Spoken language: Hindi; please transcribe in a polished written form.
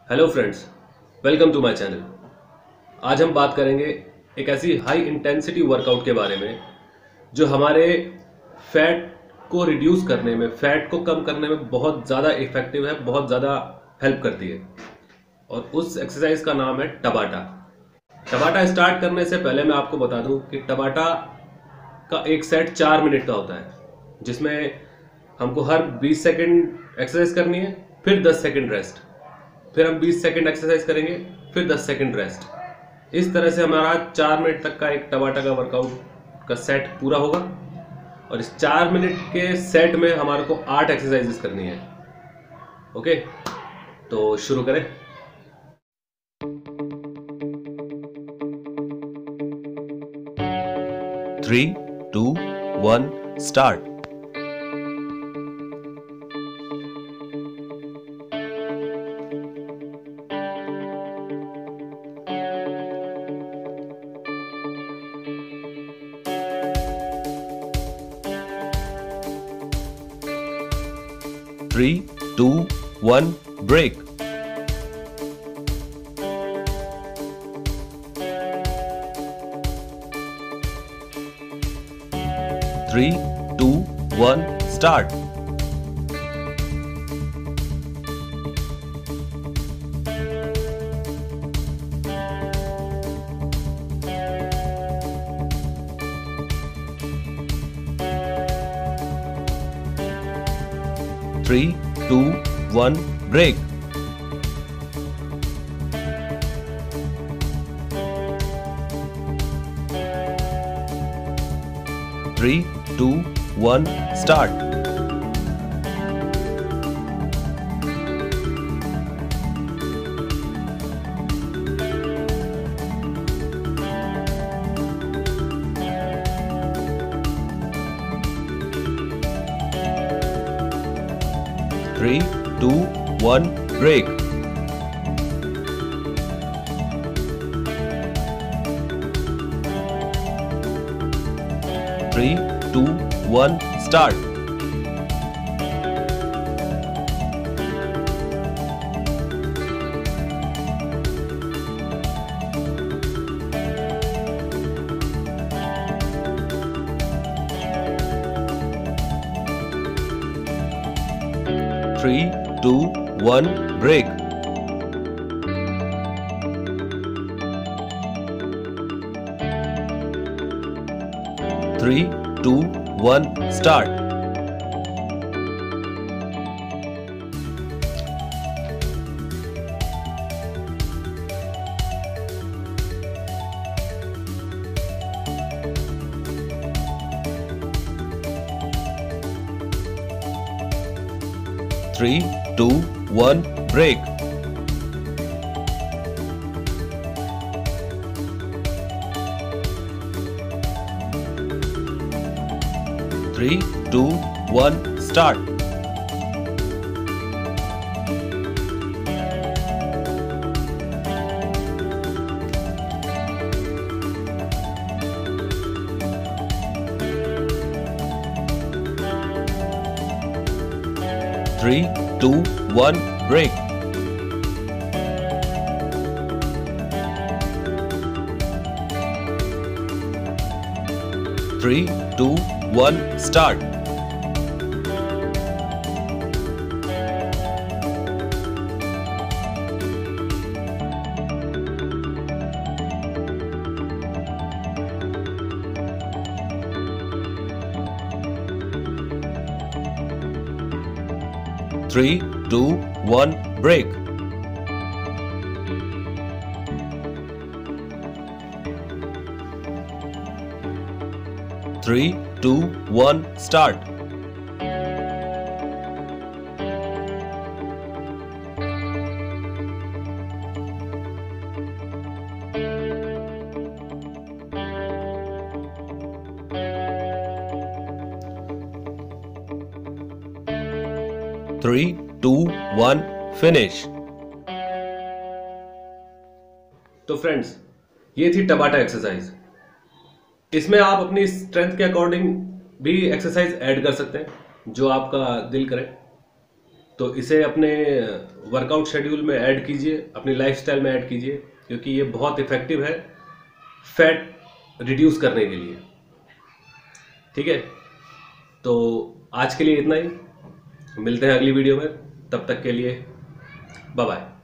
Hello friends, welcome to my channel. आज हम बात करेंगे एक ऐसी हाई इंटेंसिटी वर्कआउट के बारे में जो हमारे फैट को रिड्यूस करने में, फैट को कम करने में बहुत ज़्यादा इफेक्टिव है, बहुत ज़्यादा हेल्प करती है। और उस एक्सरसाइज का नाम है टबाटा। टबाटा स्टार्ट करने से पहले मैं आपको बता दूं कि टबाटा का एक सेट 4 मिनट का होता है, जिसमें हमको हर 20 सेकंड एक्सरसाइज करनी है, फिर 10 सेकंड रेस्ट, फिर हम 20 सेकंड एक्सरसाइज करेंगे, फिर 10 सेकंड रेस्ट। इस तरह से हमारा 4 मिनट तक का एक टबाटा का वर्कआउट का सेट पूरा होगा। और इस 4 मिनट के सेट में हमारे को 8 एक्सरसाइजेस करनी है। ओके, तो शुरू करें। 3, 2, 1, start. 3, 2, 1, break. 3, 2, 1, start. 3, 2, 1, break. 3, 2, 1, start. 3, 2, 1, break. 3, 2, 1, start. 3, 2, 1, break. 3, 2, 1, start. 3, 2, 1, break. 3, 2, 1, start. 3, 2, 1, break. 3, 2, 1, start. 3, 2, 1, break. 3, 2, 1, start. 3, 2, 1, finish. तो फ्रेंड्स, ये थी टबाटा एक्सरसाइज। इसमें आप अपनी स्ट्रेंथ के अकॉर्डिंग भी एक्सरसाइज ऐड कर सकते हैं, जो आपका दिल करे। तो इसे अपने वर्कआउट शेड्यूल में ऐड कीजिए, अपनी लाइफस्टाइल में ऐड कीजिए, क्योंकि ये बहुत इफ़ेक्टिव है फैट रिड्यूस करने के लिए। ठीक है, तो आज के लिए इतना ही। मिलते हैं अगली वीडियो में, तब तक के लिए बाय बाय।